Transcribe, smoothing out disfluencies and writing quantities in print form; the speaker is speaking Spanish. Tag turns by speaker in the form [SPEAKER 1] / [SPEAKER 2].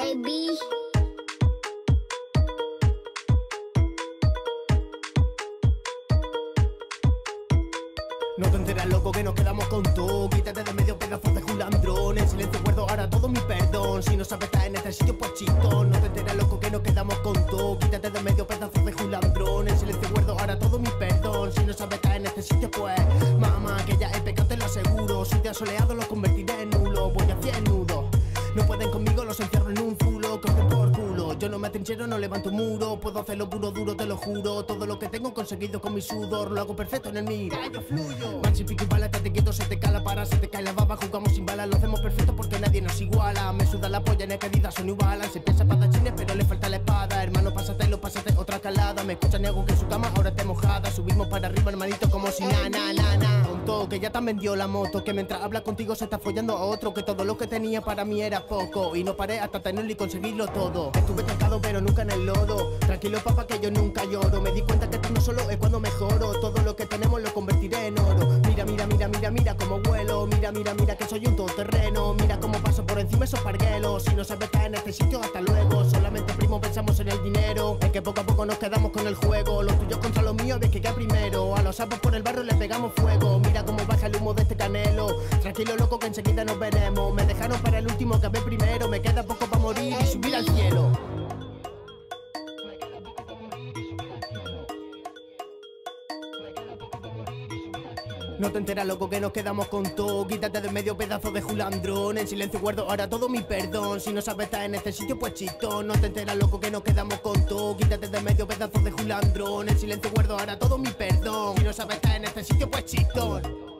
[SPEAKER 1] baby.
[SPEAKER 2] No te enteras, loco, que nos quedamos con todo. Quítate de medio, pedazos de julandrón. En silencio guardo ahora todo mi perdón. Si no sabes estar en este sitio, pues chistón. No te enteras, loco, que nos quedamos con todo. Quítate de medio, pedazos de julandrón. En silencio guardo ahora todo mi perdón. Si no sabes estar en este sitio, pues mamá, que ya he pecado, te lo aseguro. Si te has soleado, lo convertiré en nulo. Voy a 100 nudos. No pueden conmigo, los encierro en un zulo. Cogen por culo, yo no me atrinchero, no levanto muro. Puedo hacerlo puro duro, te lo juro. Todo lo que tengo conseguido con mi sudor lo hago perfecto en el mío. Yo fluyo. Maxi, pico y bala, te quieto, se te cala para, se te cae la baba. Jugamos sin balas, lo hacemos perfecto porque nadie nos iguala. Me suda la polla, en el querida son igualas. Se piensa espadachines, pero le falta la espada. Hermano, pásate otra calada. Me escuchan y hago que su cama ahora esté mojada. Subimos para arriba, hermanito, como si na. Tonto, que ya te vendió la moto. Que mientras habla contigo se está follando a otro. Que todo lo que tenía para mí era poco. Y no paré hasta tenerlo y conseguirlo todo. Estuve estancado pero nunca en el lodo. Tranquilo, papá, que yo nunca lloro. Me di cuenta que esto no solo es cuando mejoro. Todo lo que tenemos lo convertiré en oro. Mira como vuelo. Mira que soy un todoterreno. Mira cómo paso por encima esos parguelos. Si no sabes caer en este sitio, hasta luego. Solamente primo pensamos en el dinero. Es que poco a poco nos quedamos con el juego. Los tuyos contra los míos, ves que queda primero. A los sapos por el barrio les pegamos fuego. Mira cómo baja el humo de este canelo. Tranquilo, loco, que enseguida nos veremos. Me dejaron para el último que ve primero. Me queda poco para morir y subir al cielo. No te enteras, loco, que nos quedamos con todo. Quítate de medio, pedazo de julandrón. En silencio guardo ahora todo mi perdón. Si no sabes estar en este sitio, pues chistón. No te enteras, loco, que nos quedamos con todo. Quítate de medio, pedazo de julandrón. En silencio guardo ahora todo mi perdón. Si no sabes estar en este sitio, pues chistón.